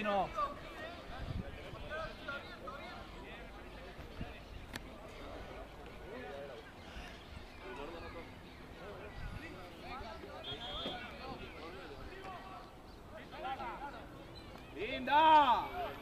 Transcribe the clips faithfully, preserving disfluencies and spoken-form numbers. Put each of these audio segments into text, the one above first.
Tino. ¡Linda!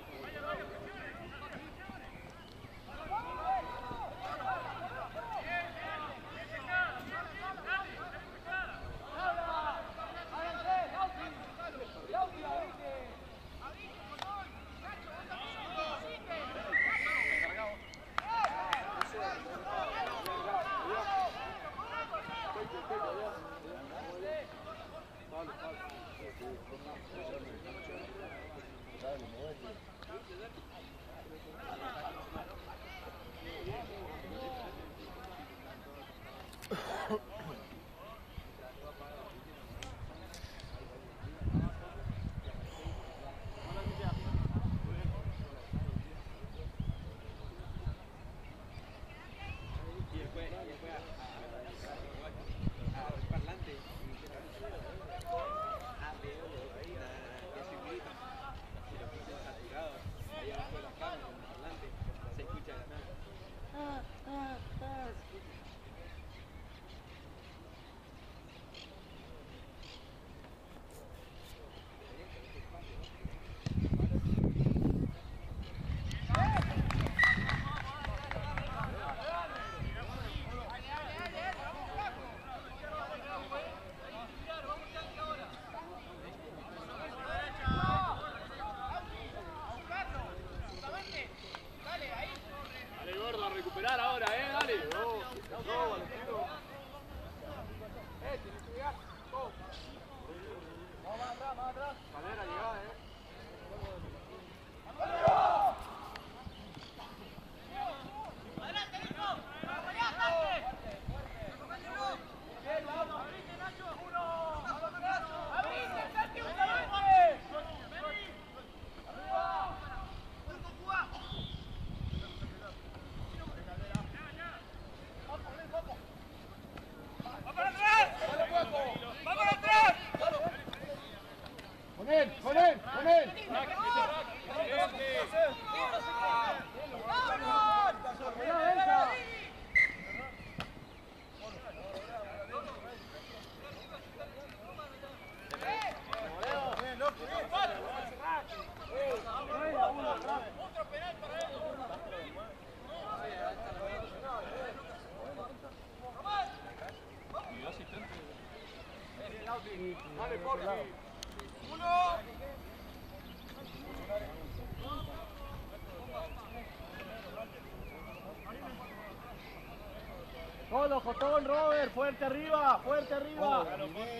Solo, Jotón, Robert, fuerte arriba, fuerte arriba. Oh,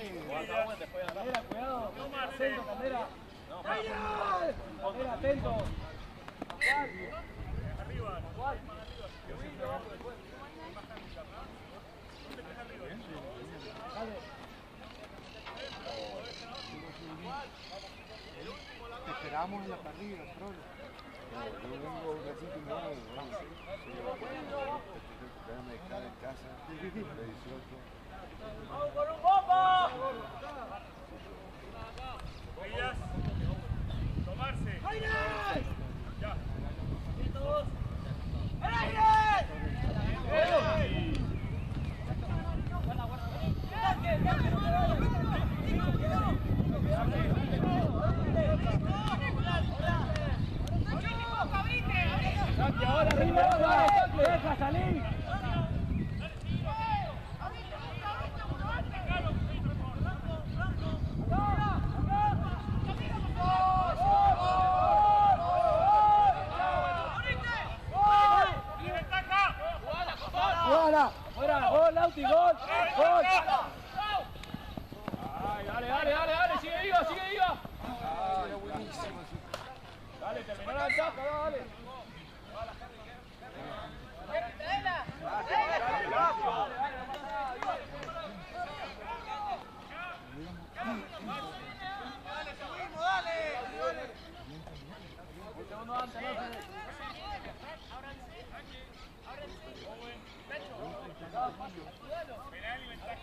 Candera, cuidado. Atento, Candera. Candera, atento. Arriba. Dale. Te esperamos en la parrilla, Trollo. Yo vengo un ratito y me voy. Déjame estar en casa. dieciocho. ¡Vamos con un bomba! Ellas. Tomarse. ¡Aire! Ya. ¡Todos! ¡El aire! ¡Guarda, guarda! ¡Saque, saque! ¡Saque ahora, arriba! ¡Deja salir! ¡Jugala! ¡Fuera! ¡Gol, Lauti! ¡Gol! ¡Gol! ¡Ay, dale, dale, dale, dale! ¡Sigue viva, sigue viva! Dale, terminó la ataca, dale. ¡Traela! ¡Traela! ¡Dale, subimos, dale! Un segundo antes, no se... Penal y ventaja.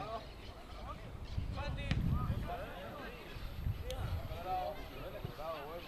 Santi.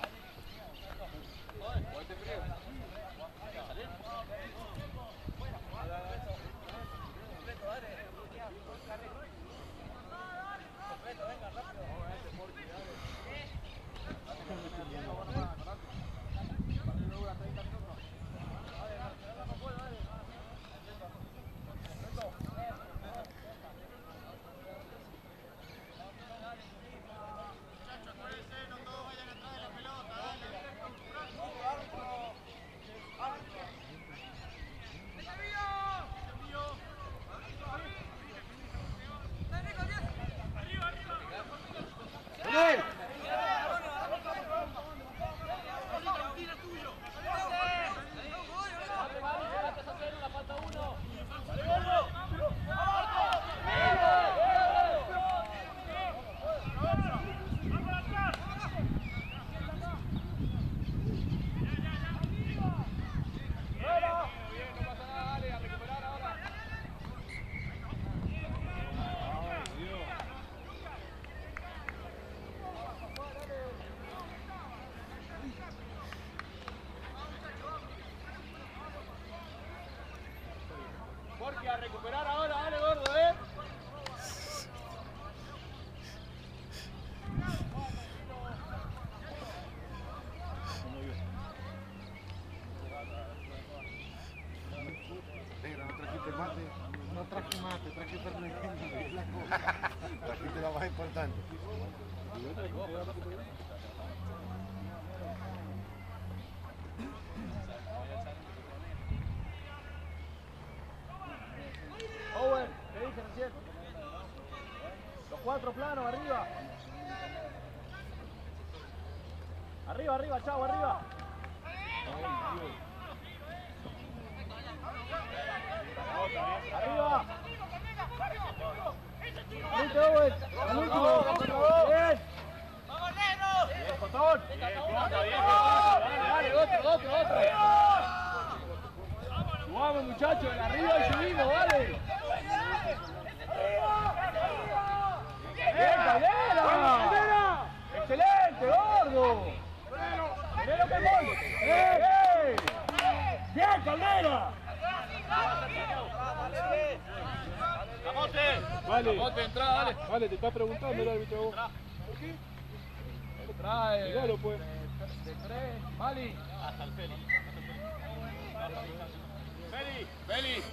Hay que recuperar ahora, dale gordo, eh. Negra, no trajiste mate, no traje mate, traje fernet, es la cosa. Trajiste lo más importante. Owen, ¿qué dije recién? Los cuatro planos, arriba. Arriba, arriba, chavo, arriba. Arriba. Vente, Owen. Al último. Bien. ¡Vamos, negro! Bien, Cotón. Bien, bien, bien. Dale, dale, otro, otro, otro. Subamos, muchachos, arriba y subimos, dale. ¡Bien, Caldera! ¡Excelente, gordo! ¡Primero que gol! ¡Bien! ¡Bien, Caldera! ¡Camote! Vale, ¡Camote, entra, dale! vale, te está preguntando el árbitro vos. ¿Por qué? Trae. Claro, pues. De tres. Mali. Hasta el Feli. Feli. Feli.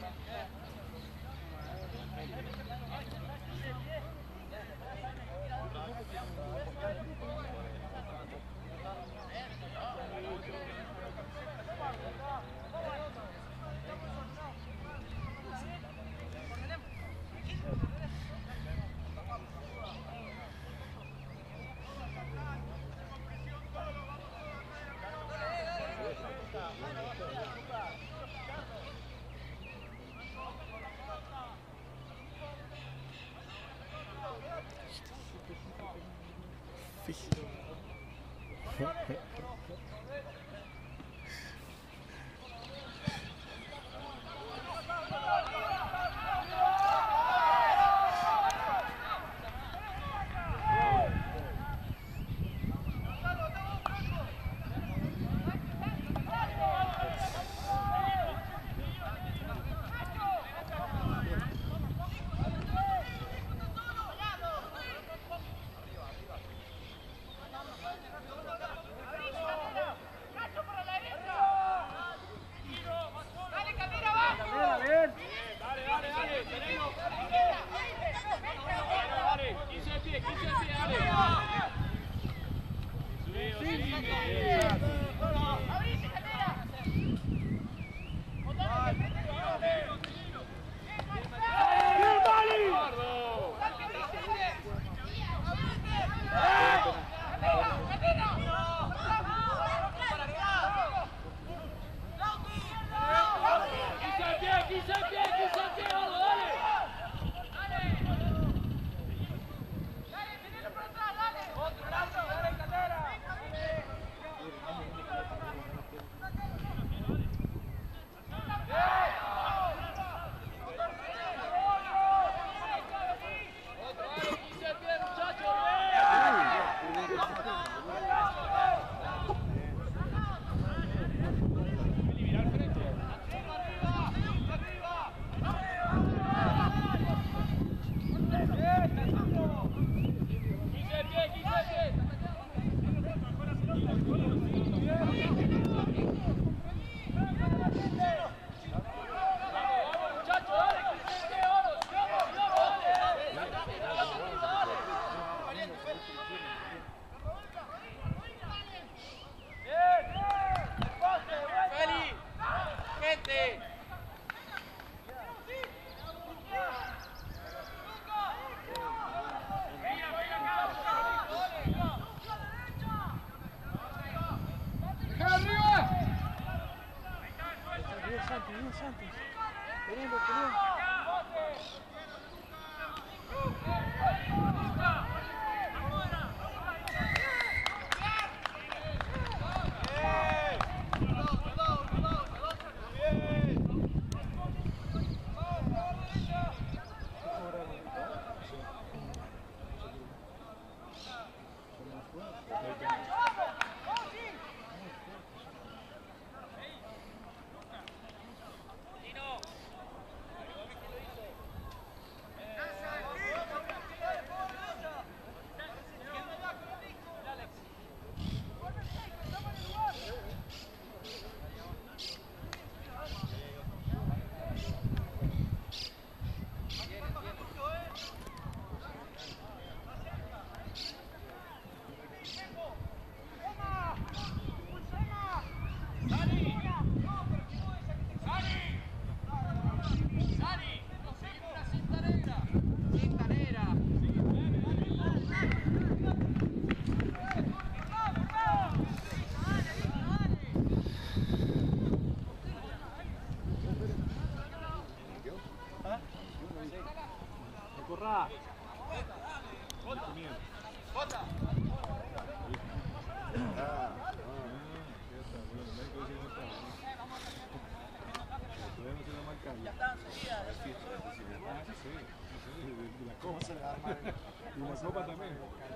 ¿Cómo se le va a armar? Y la copa también.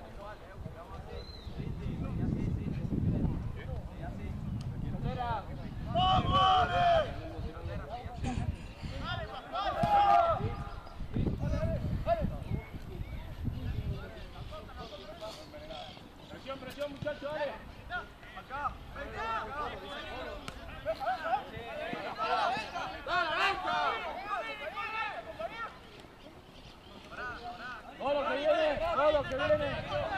Presión, presión, muchachos, dale. Acá. Todo lo que viene, todo lo que viene.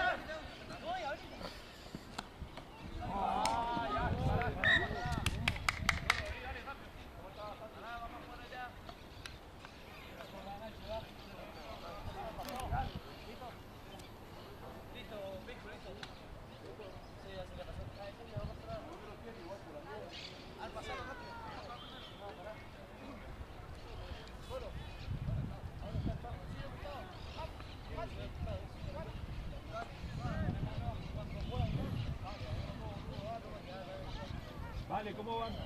Vale, ¿cómo van?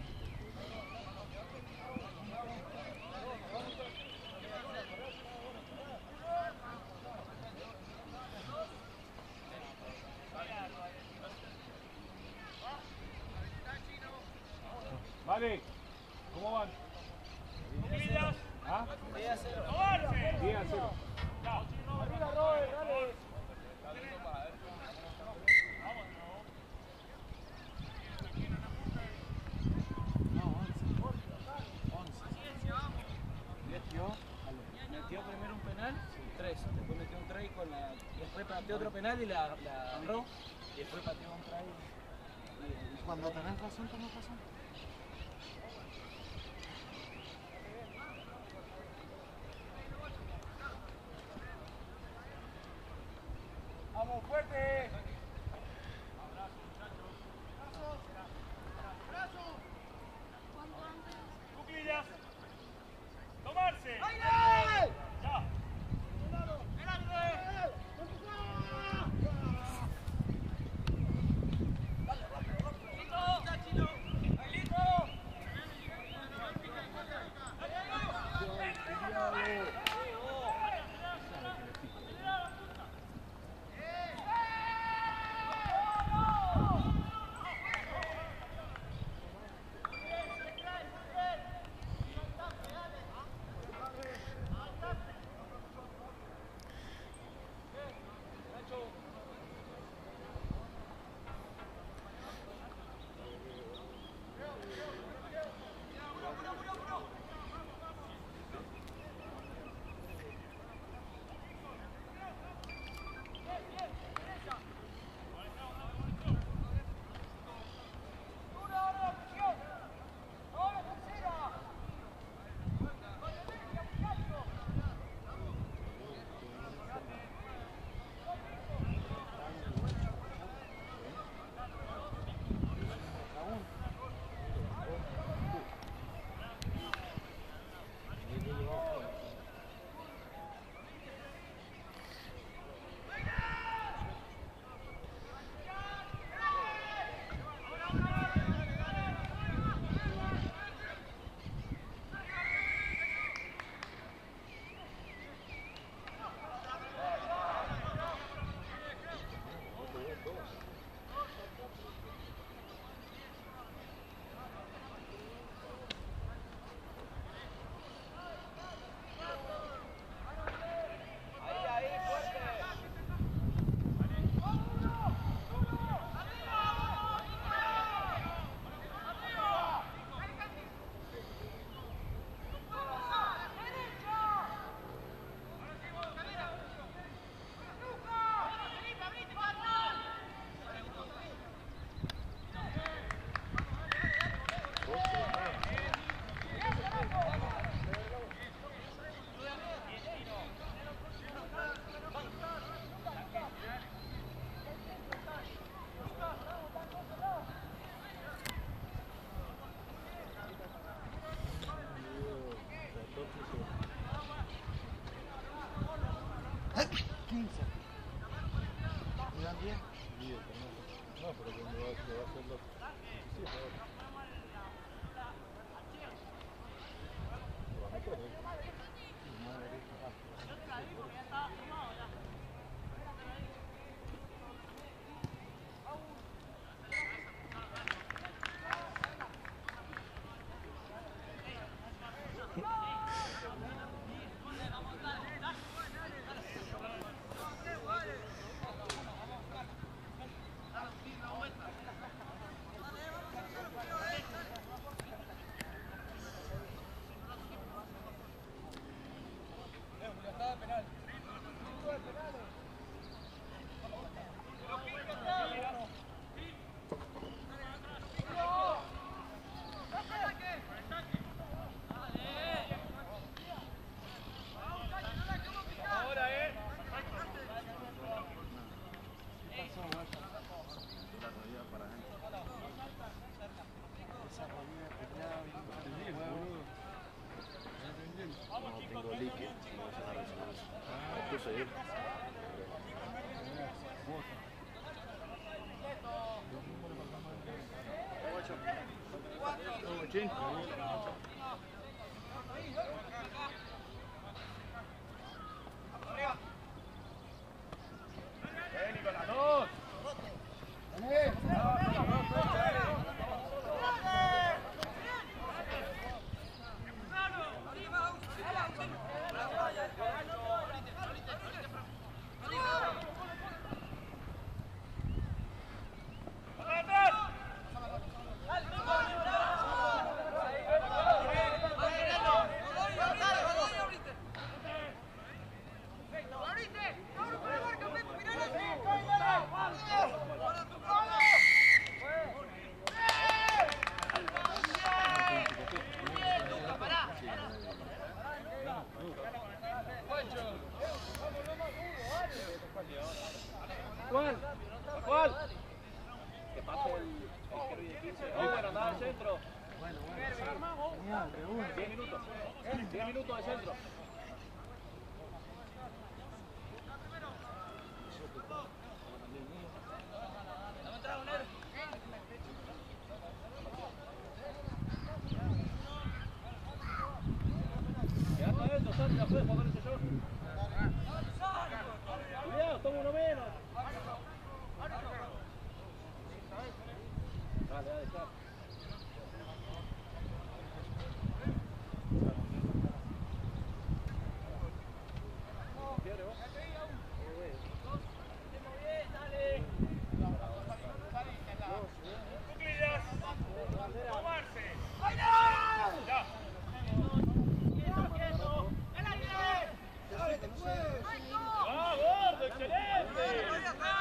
Vale, ¿cómo van? Cuclillas. ¿Ah? Tomarse. diez a cero. Arriba, Robert, dale. Metió primero un penal, tres, después metió un try con la, después pateó otro penal y la, la agarró, y después pateó un try. Y cuando tenés razón, tenés razón. Vamos, fuerte. Cuclillas. Tomarse. ¡Aire! Ya. No, pero que me va, me va a hacer los veintisiete ahora. Lo van a meter, ¿eh? No tengo líquido, no vas a resonancia. Me puse ahí. Vení con las dos. ¿Cuál? ¿Cuál? Que pase el, el Kerry de quince. Oh, bueno, andaba al centro. diez minutos. diez minutos de centro. Quedate adentro, Santi, la puedes poner ese short. Cuidado, toma uno menos. Dale, dale, está. Cuclillas. Tomarse. Ya. ¡Ah, gordo! ¡Excelente!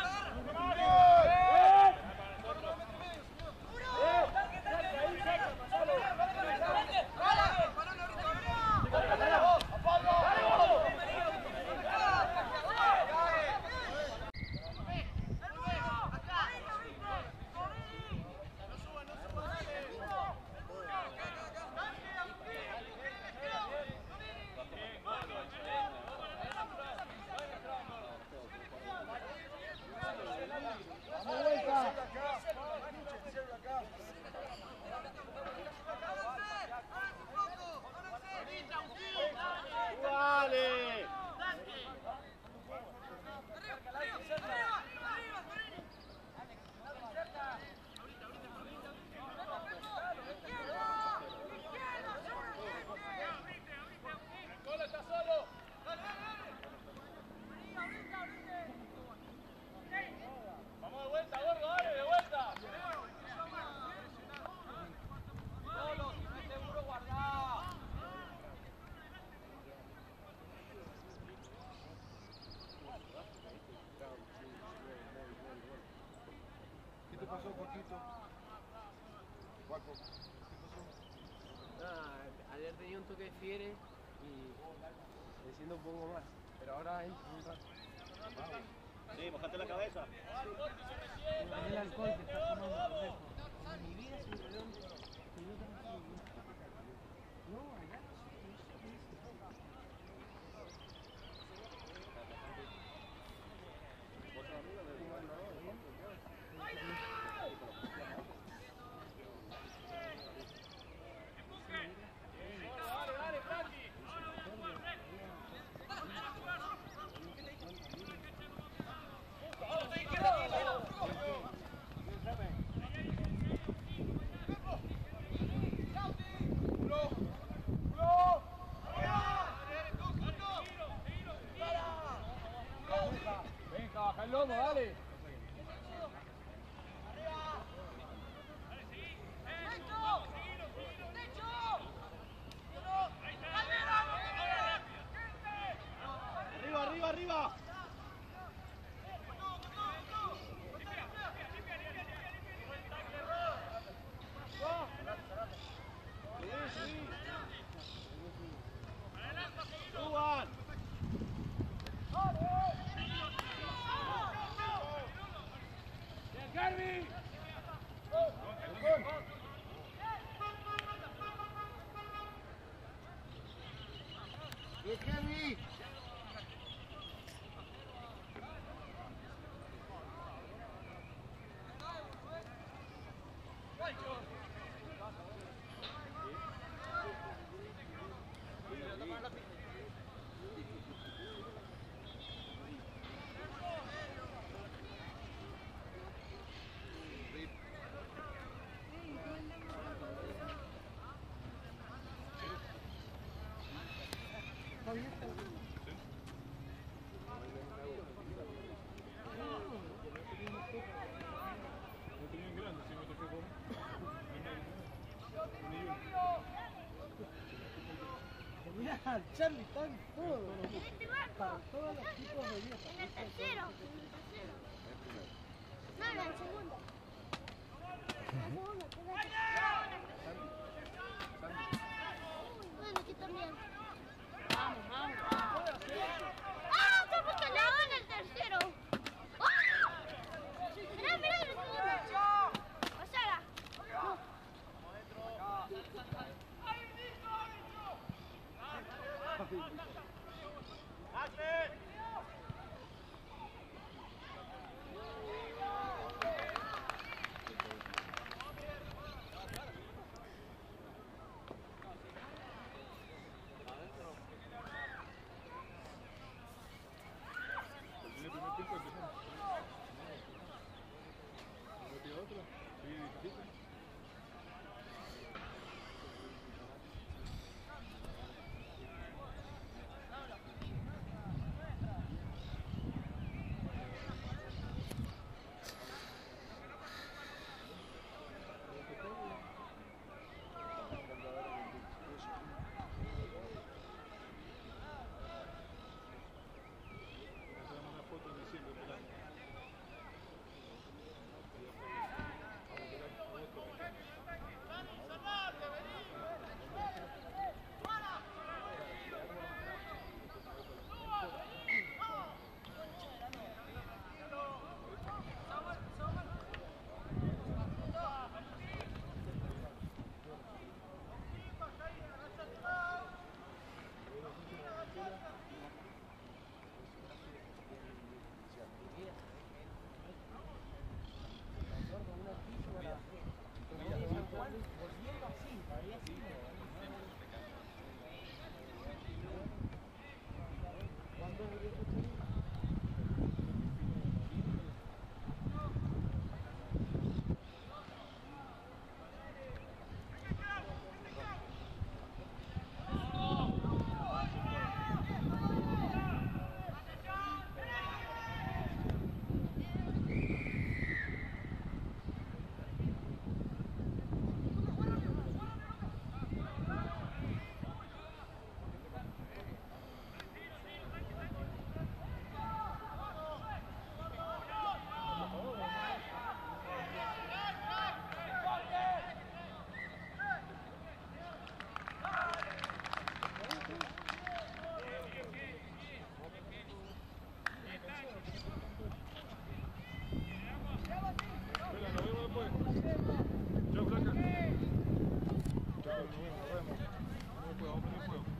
¡Dale! ¡Gol está solo! ¡Vamos de vuelta, gordo! ¡Dale, de vuelta! ¡Solo! ¡Seguro guardado! ¿Qué te pasó, Joaquito? Guaco. Ah, ayer tenía un toque de fiebre y me siento un poco más, pero ahora entro un rato. Sí, mojate la cabeza. El alcohol que estás tomando, pendejo. En mi vida se me olvidó que yo tengo que... No, allá no sé. ¡Bien, Kevin! Está bien, está bien. No tenían grandes, si me tocó con. Tenía al Charlie tan todo. En este barco. Para todos los tipos de vida. En el tercero. En el tercero. No, en el segundo. En el segundo. Bueno, aquí también. Vamos, vamos. ¡Ah! ¿Cómo que le hago en el tercero? ¡Ah! Mira, mira en el segundo. Pasara. No. En el primer tiempo empezamos. ¿No metió otra? Sí, diecisiete. Una foto en diciembre, por ahí. Volviendo así, todavía así. ¿Cuándo murió tu chico? Venga, nos vemos después. Chao, flaca. Chao, nos vemos, nos vemos. Vamos después, vamos a poner fuego.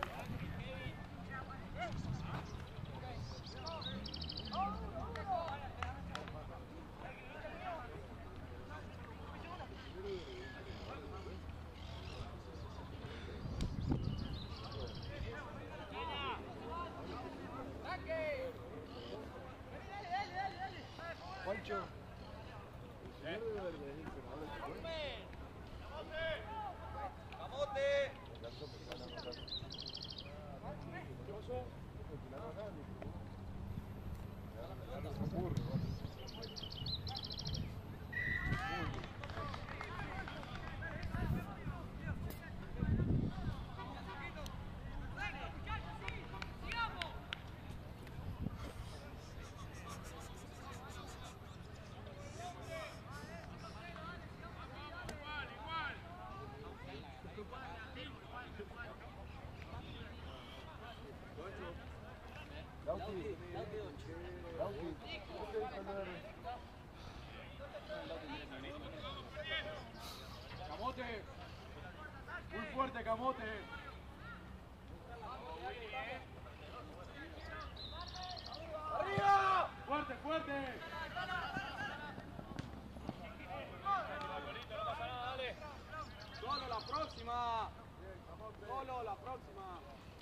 Juancho. ¡Camote! ¿Qué pasó? Lauti, Lauti, Camote. Muy fuerte, Camote. ¡Arriba! ¡Fuerte, fuerte! Solo la próxima. Solo la próxima.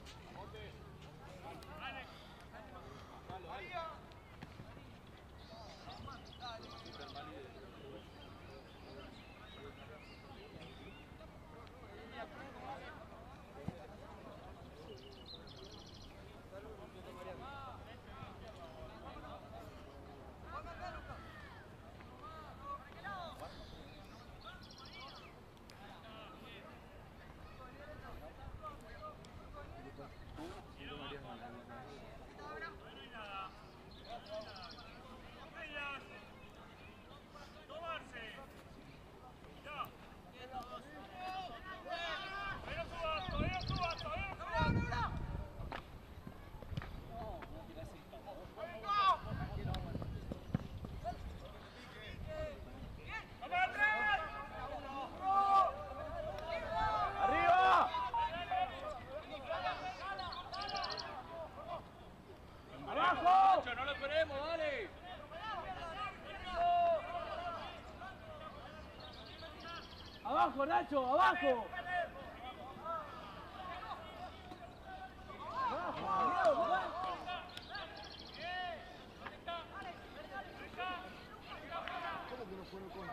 ¡Abajo, Nacho! ¡Abajo! ¿Cómo que no fueron con?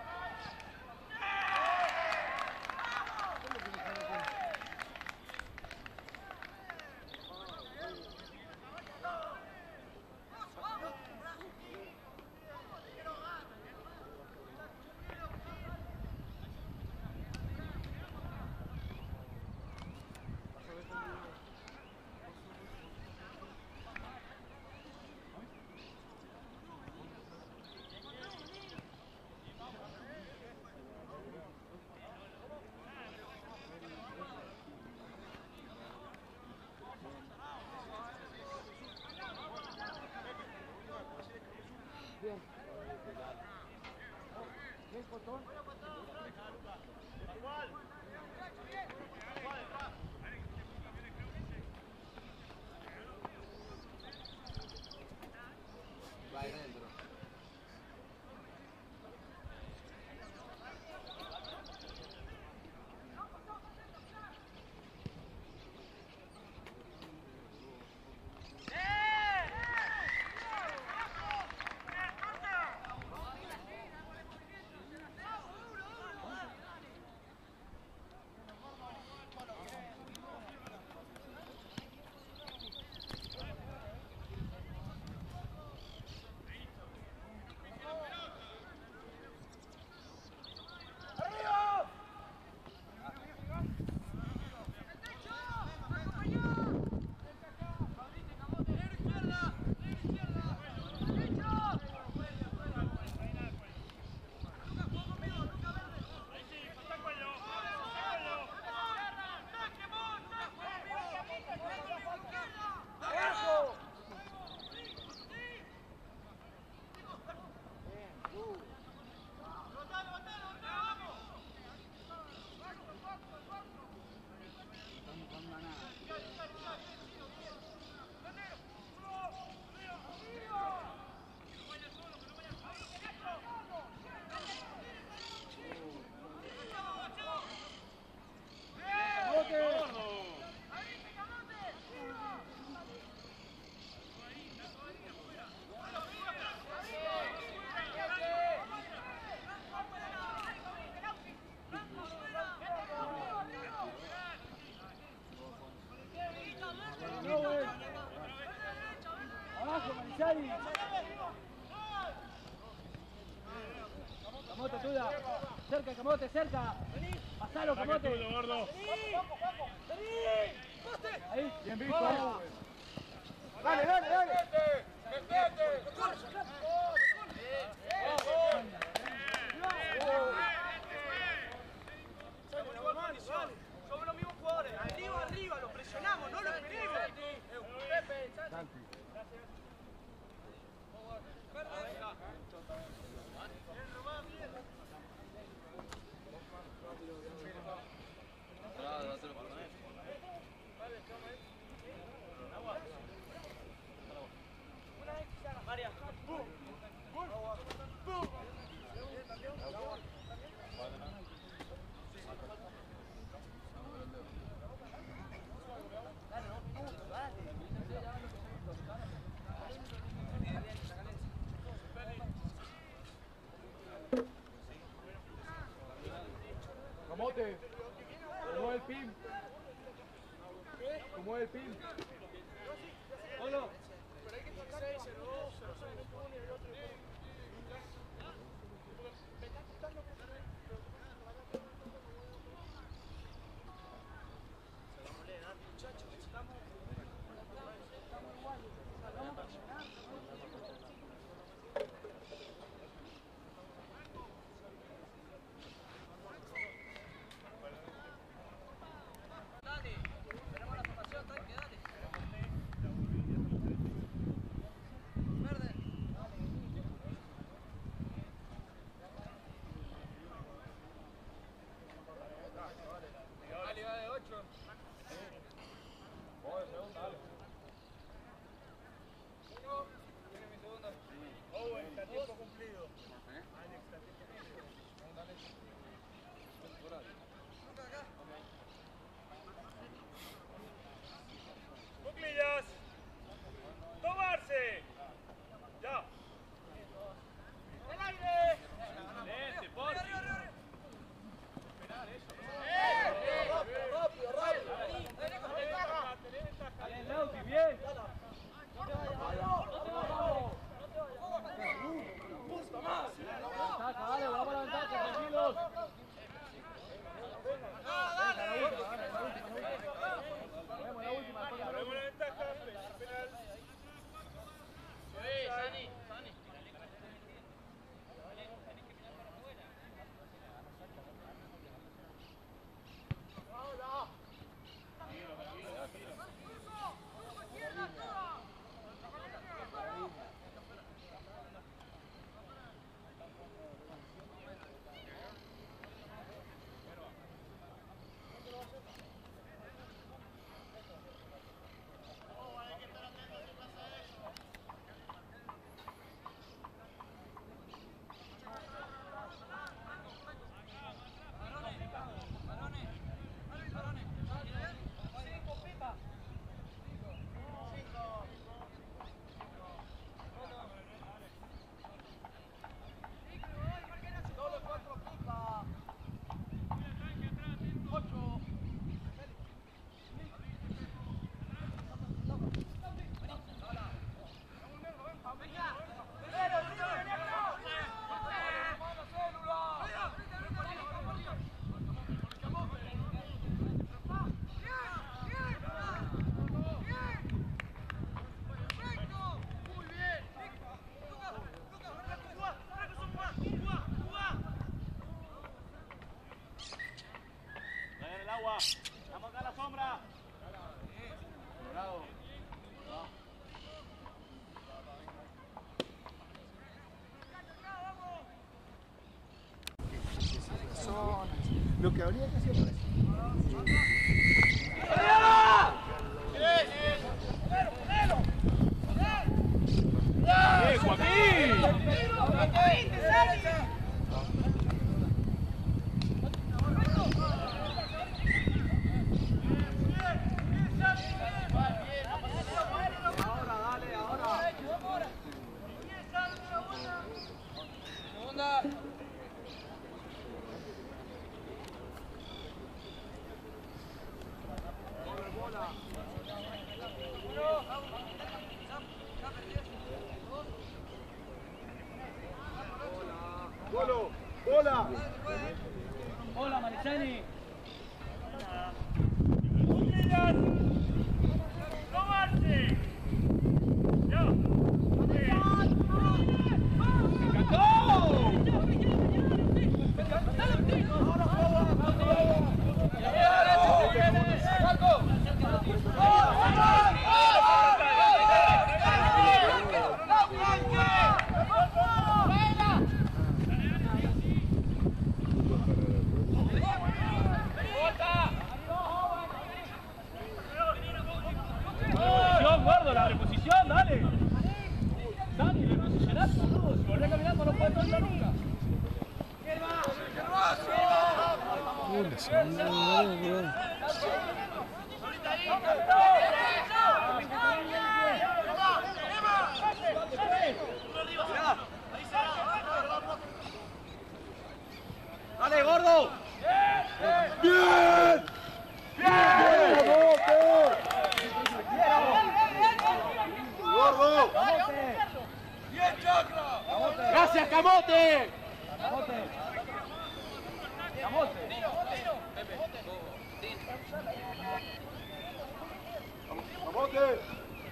Bien. Bien, Cotón. Va adentro. Abajo, Marizali. Camote, tuya. Cerca, Camote, cerca. Pasalo, Camote. Ahí. Bien visto. Dale, dale, dale. Somos los mismos jugadores. Arriba, arriba, lo presionamos, no lo esperemos. Santi. mueve. ¿Cómo es el pin? ¿Cómo es el pin? Solo. Cuclillas. Tomarse. Ya. El aire. Excelente, Porti. Rápido, rápido. Bien, Lauti, bien. Ventaja, dale, vamos a la ventaja, tranquilos. Vemos la última, Tenemos la ventaja. Penal. Sani, Sani. Vamos acá a la sombra. Bravo. Lo que habría que hacer es... ¡Eh, Joaquín! ¡Golo! ¡Bola! Hola, Marichani. Cuclillas. Tomarse. Ya. Reposición, gordo, la reposición, dale. Dani, reposicionaste, boludo. Si volvés caminando no puedes saltar nunca. Dale, gordo. ¡Bien! ¡Bien! ¡Gordo! ¡Bien, Chacra! ¡Gracias, Camote! ¡Camote! ¡Camote! ¡Camote!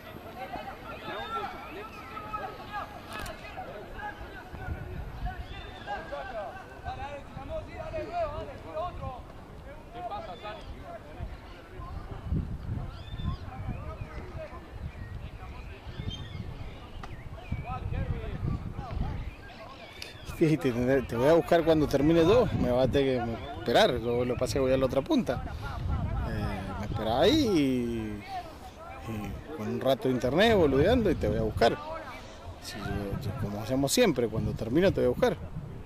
¿Qué pasa, Sani? Fíjate, te voy a buscar cuando termine dos, me va a tener que esperar, lo, lo pasé voy a la otra punta. Eh, me esperás ahí y, y con un rato de internet boludeando y te voy a buscar. Si, yo, como hacemos siempre, cuando termino te voy a buscar.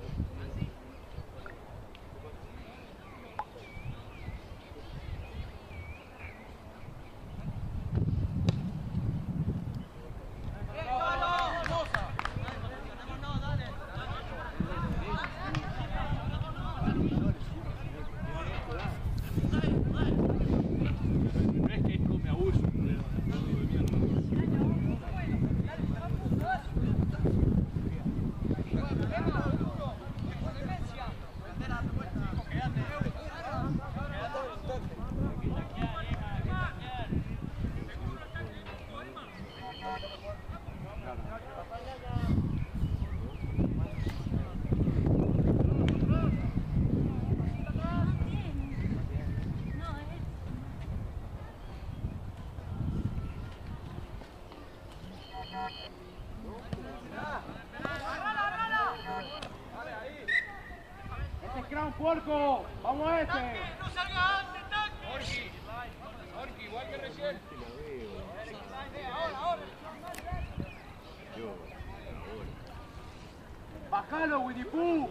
¡Ese es Crown Porco! ¡Vamos a ese! ¡No salga antes, tanque! Orki, Orki, igual que recién. Ahora, ahora. ¡Bájalo, Winnie Pooh!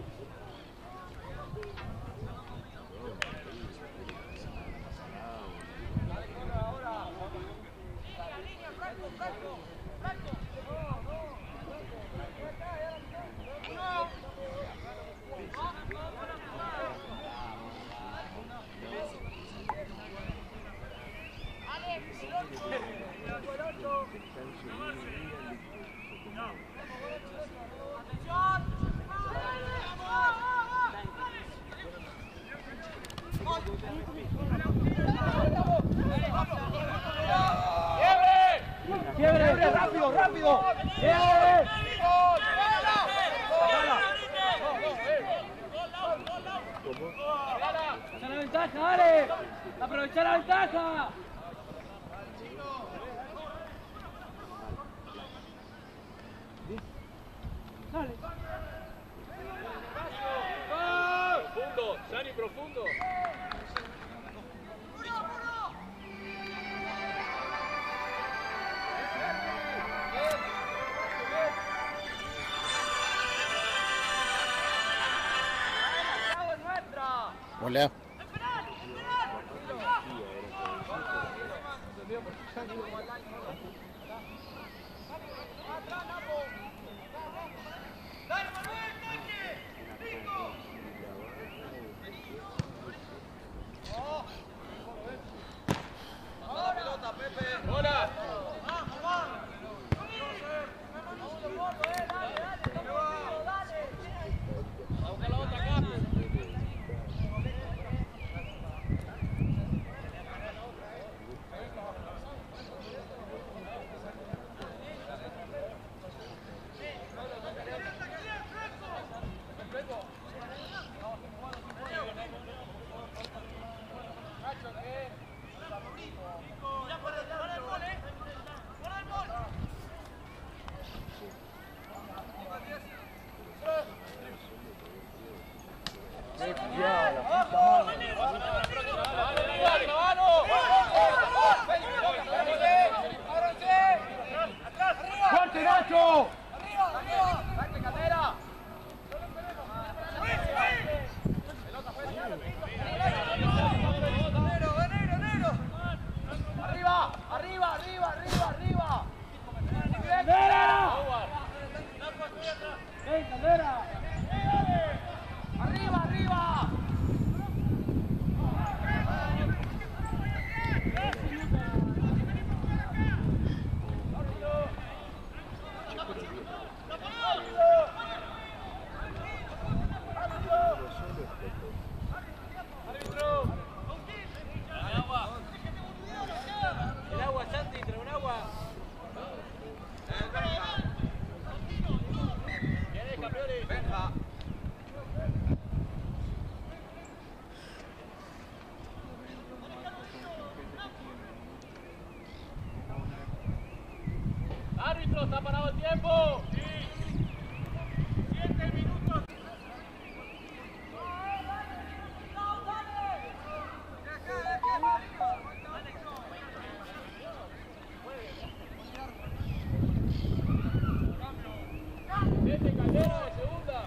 ¡Quiebre! ¡Quiebre! ¡Rápido, rápido! ¡Quiebre! ¡Aprovechar la ventaja, dale! ¡Aprovechar la ventaja! Dale. Profundo, Sani, profundo. Hola. ¡Fuerte, Nacho! ¡Arriba! ¡Arriba! Carlos, está parado el tiempo. Siete minutos. Vete, Caldera, de segunda.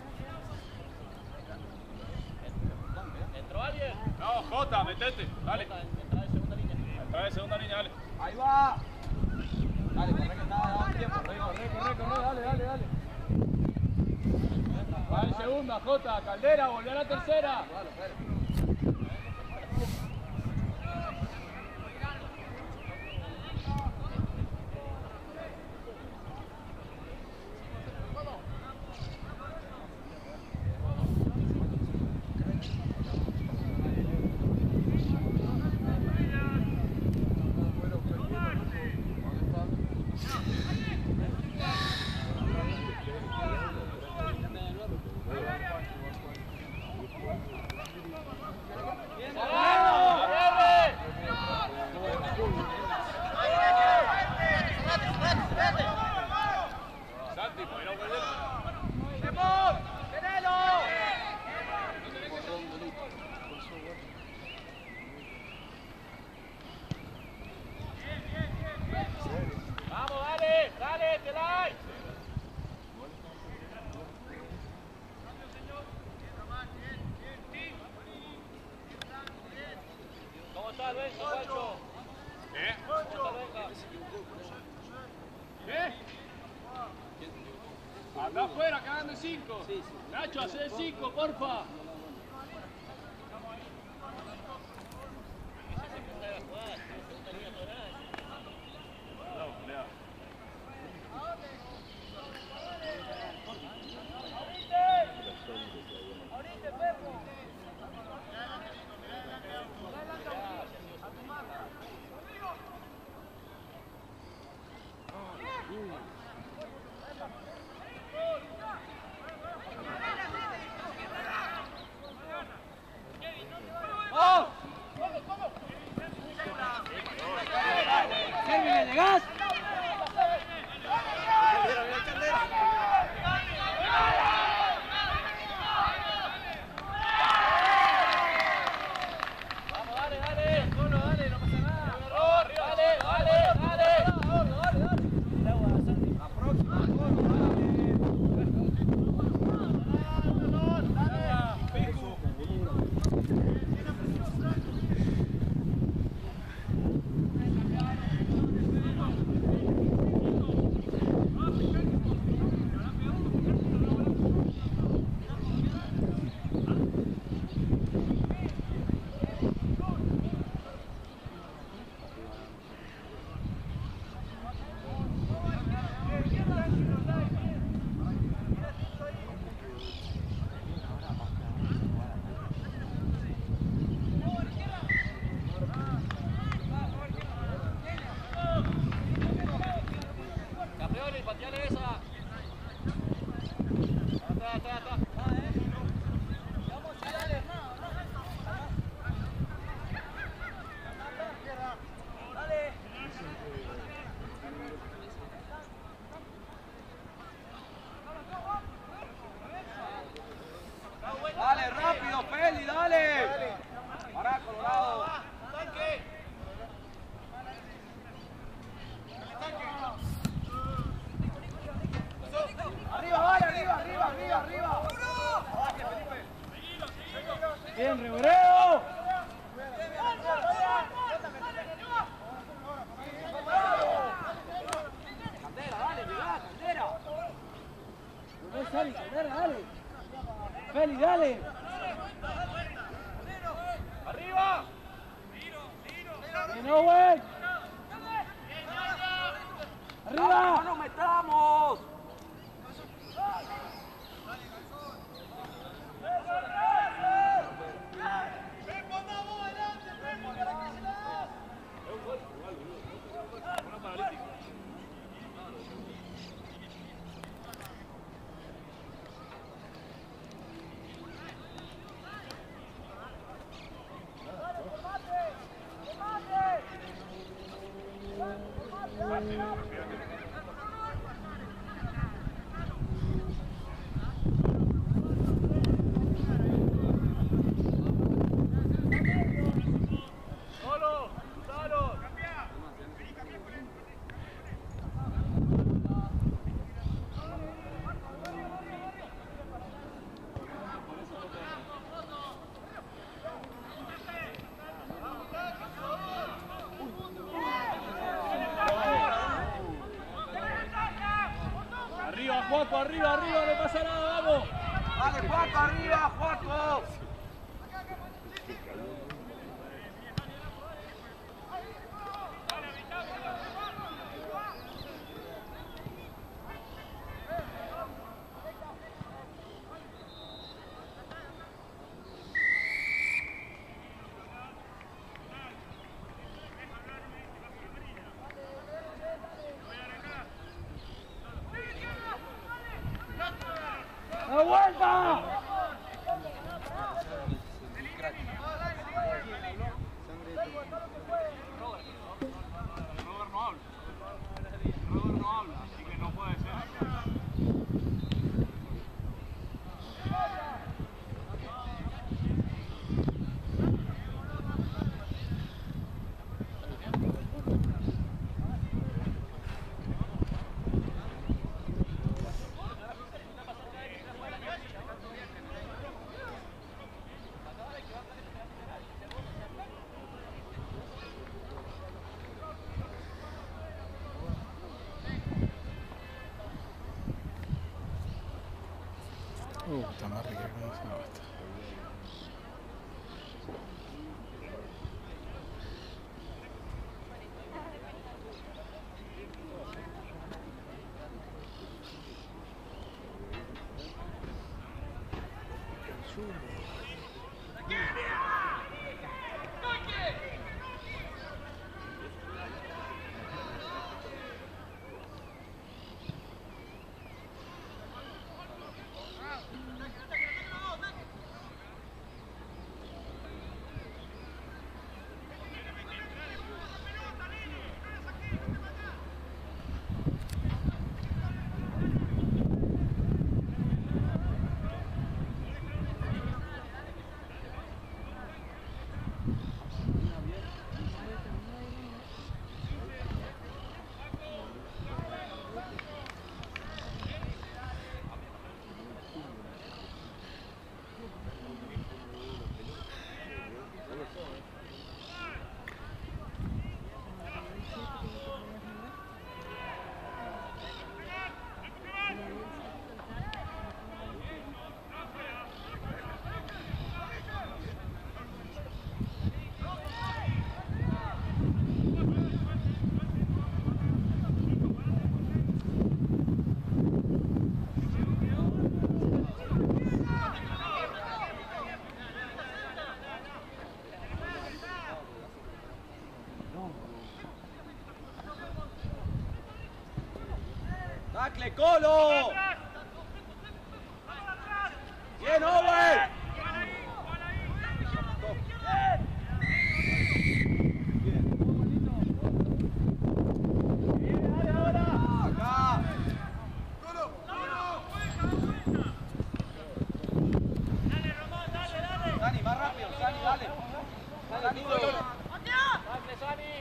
¿Entró alguien? No, Jota, metete. Dale. Entra de segunda línea. Entra de segunda línea, dale. Ahí va. Dale, corre que está dando tiempo. Corre, corre, corre, corre, dale, dale, dale. Va en segunda, Jota. Caldera, volvió a la tercera. Santi, pues no puede. Vamos, dale, dale, Telay. ¿Cómo está el Benzo, Guacho? ¿Eh? ¿Cómo está el Benja? ¿Qué? Anda afuera, cagando en cinco. Nacho, hace el cinco, porfa. No, Lea. Servi, ¿le llegás? Vamos, dale, dale. Solo, dale, no pasa nada. Error, dale, dale, dale. Campeones, pateale esa. Atrás, atrás, atrás. Dale, rápido, Feli, dale. Pará, Colorado. Arriba, vale, arriba, arriba, arriba, arriba. Bien, Rebreo. Candera, dale, llegá, Candera. No es Sari, Candera, dale. Feli, dale. ¡Arriba! Que no, güey. Arriba. No nos metamos. Juaco, arriba, arriba, no pasa nada, vamos. Dale, Juaco, arriba, Juaco. ¡La vuelta! Robert no habla. Robert no habla, así que no puede ser. Uh, está más rica que no se basta. ¡Tacle, Colo! ¡Bien, Owen! Acá. Sani, más rápido, Sani, dale. Sani, Colo. ¡Dale, Sani!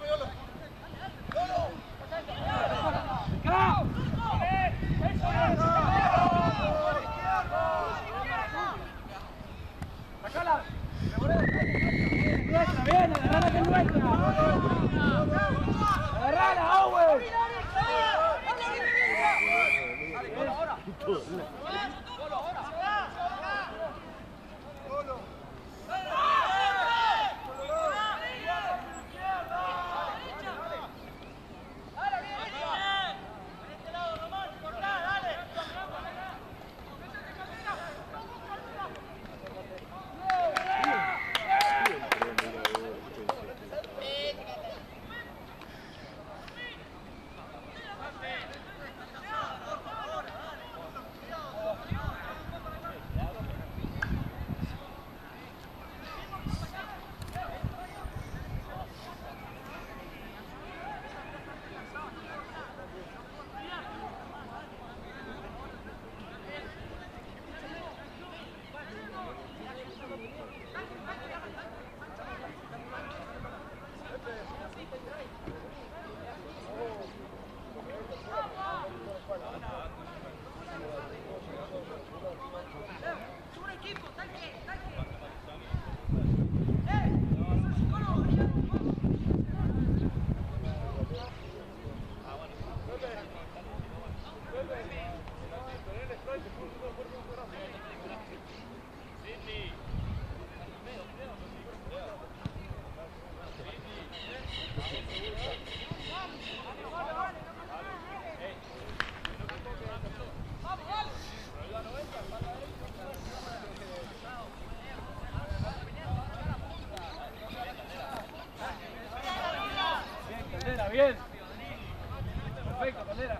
¡Sacala! ¡Nuestra, bien! ¡Agarrala que es nuestra! ¡Agarrala, Owen! Dale, Colo, ahora. Colo, ahora. bien. Perfecto, Caldera.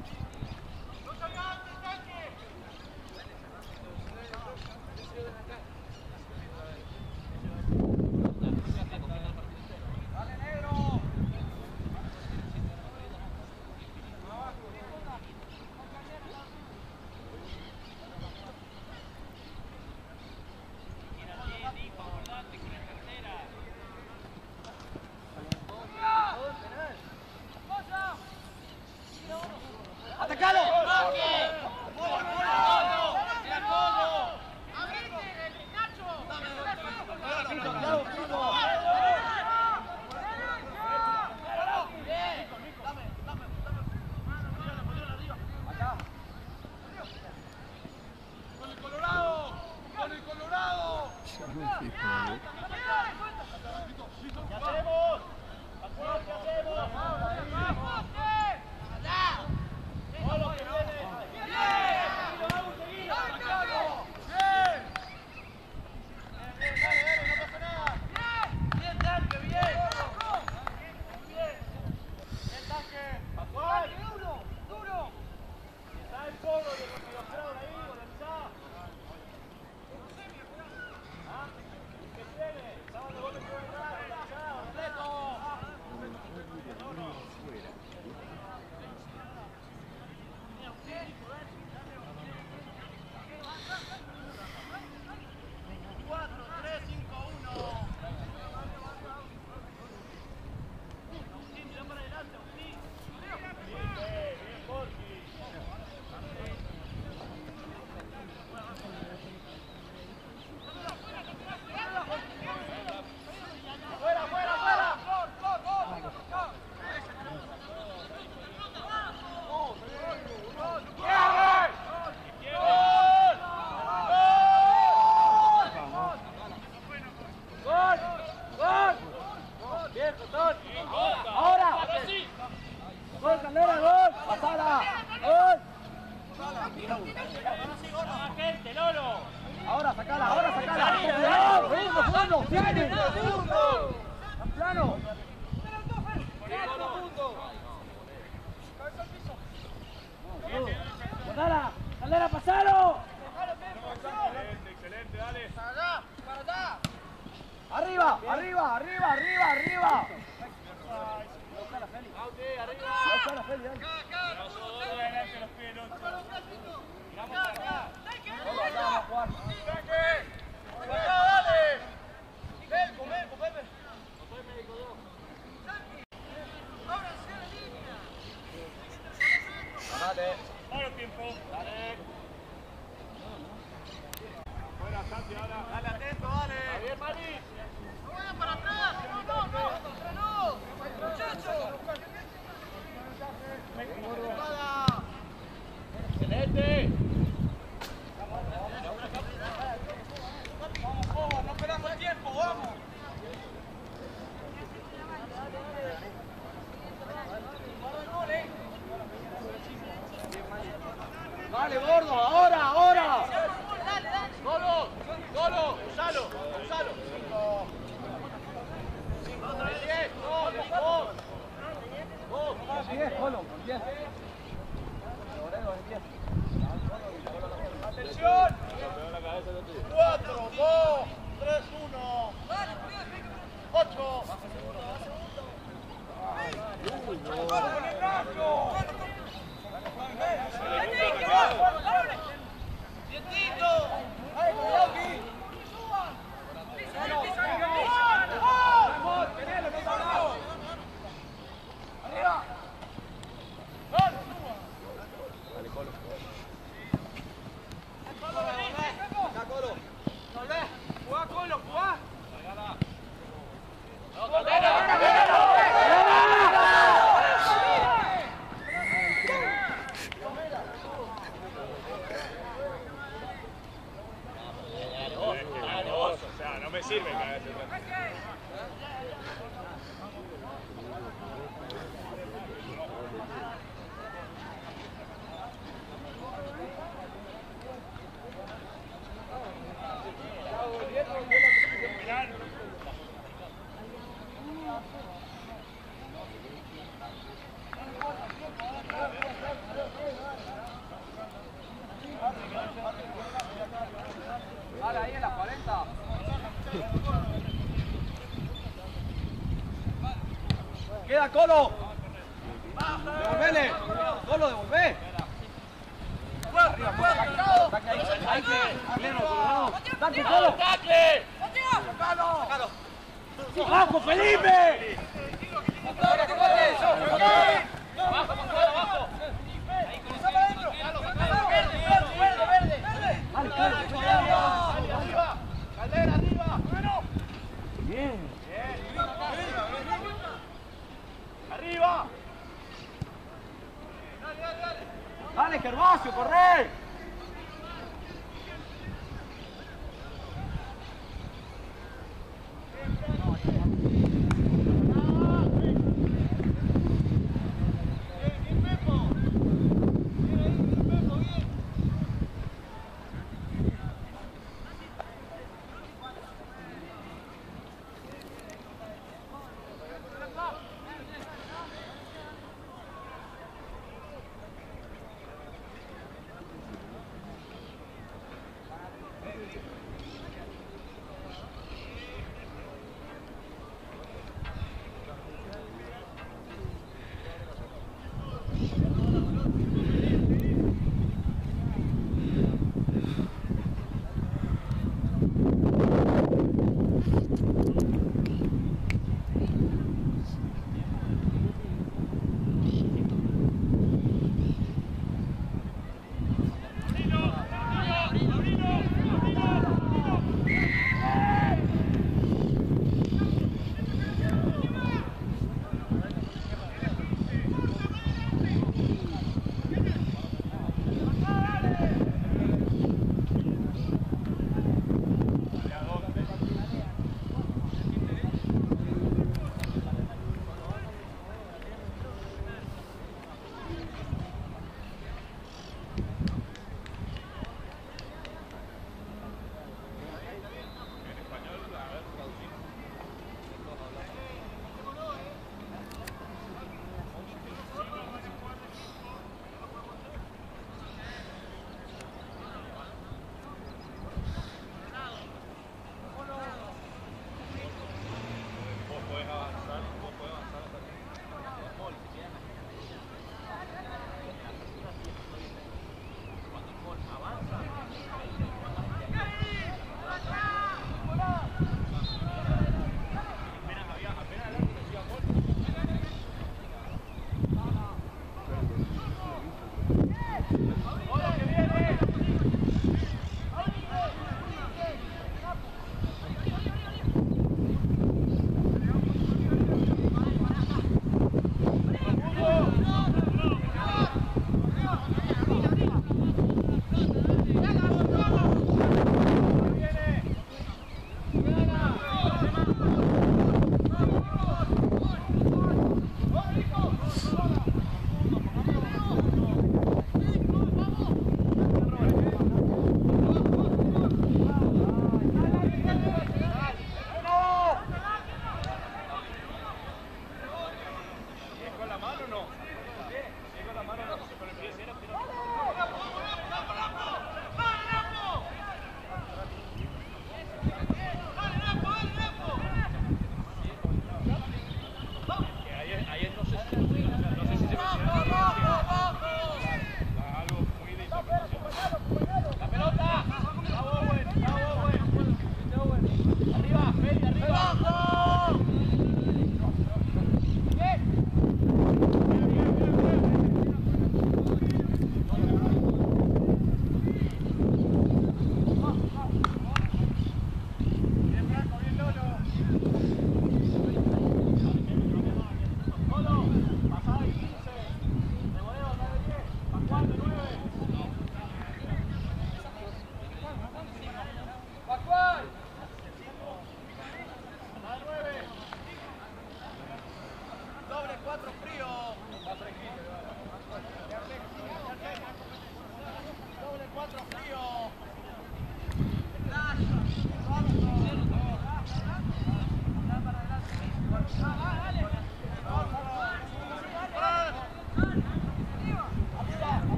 Dale, gordo, ahora, ahora. Solo, solo, usalo, usalo. diez, dos, dos. Dos. diez, Colo, con diez. Atención. cuatro, dos, tres, uno. ocho. ¡Con el brazo! ¡Dientito! ¡Ahí, Yogi! ¡Vamos! ¡Tenelo, no salamos! ¡Arriba! ¡Gol! Dale, Colo. ¡Ya, Colo! ¡Jugá, Colo, jugá! ¡No, Caldera! No me sirve caer. Queda Colo. Devolvele. Colo, devolvé. Arriba, Colo. Tacle ahí. Ahí que. Pleno, colorado. Tacle, Colo. ¡Tacle! Sácalo. ¡Abajo, Felipe! ¡Abajo, Gonzalo, abajo! Ahí, cruzame adentro. Verde, verde, verde, verde. Dale, Arriba. Caldera, arriba. bien. Arriba. Dale, Gervasio, corre.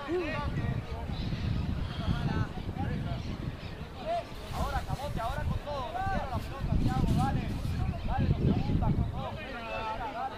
Ahora, Camote, ahora con todo. Cierra la pelota, Thiago, dale. Dale, no se junta con todo. Dale, dale.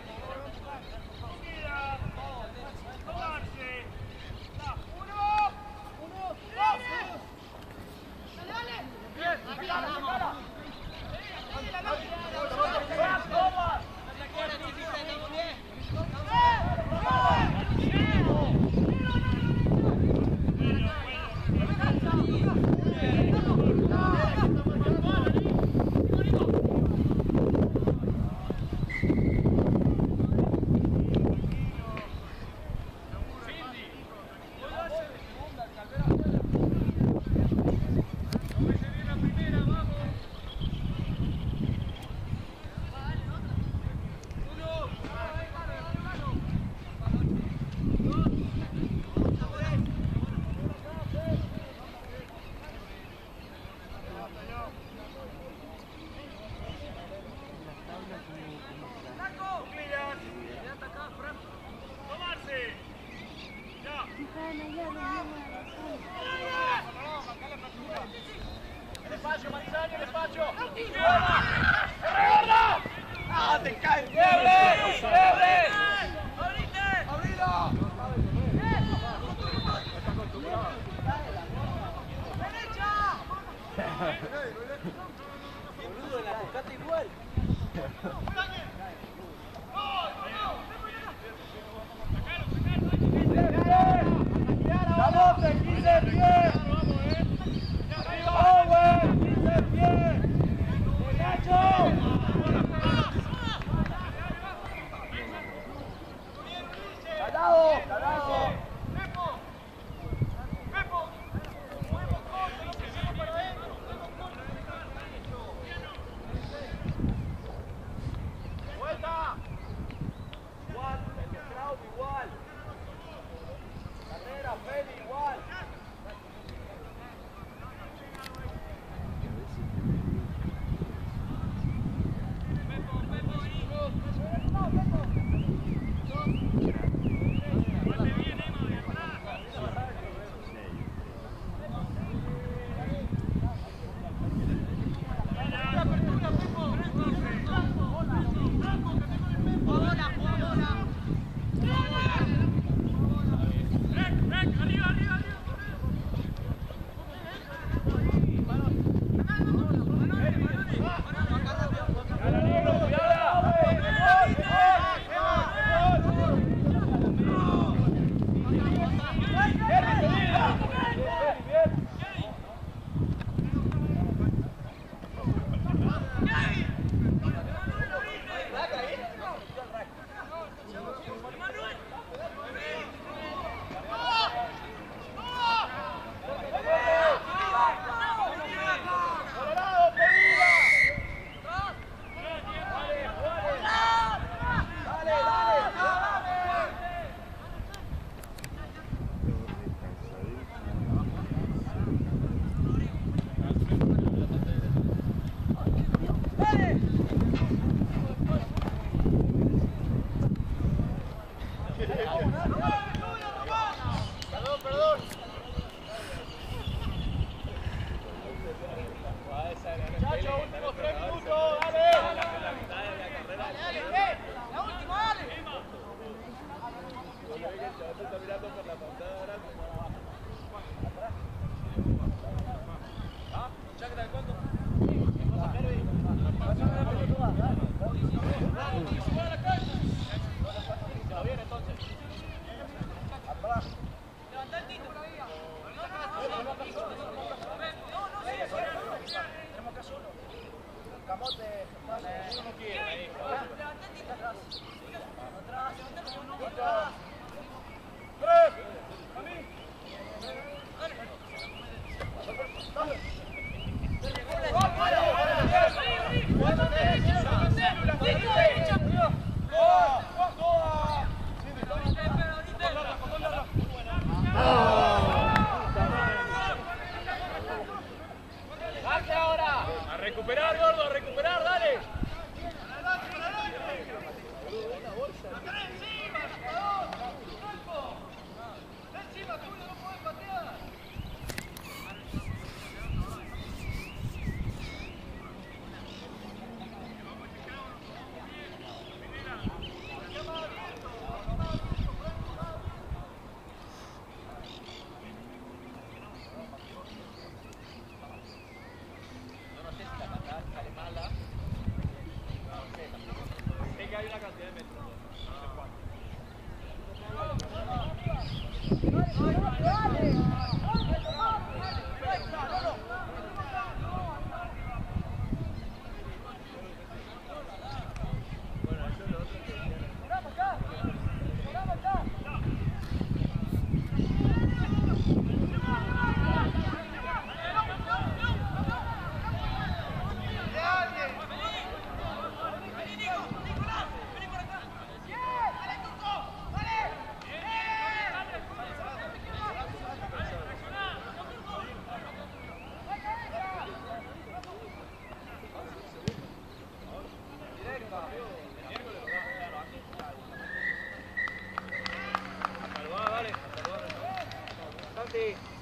Boludo, la tocaste igual. ¡Vamos, quince pies! ¡Vamos, quince pies! ¡Nacho! ¡Calado! ¡Calado! Mati.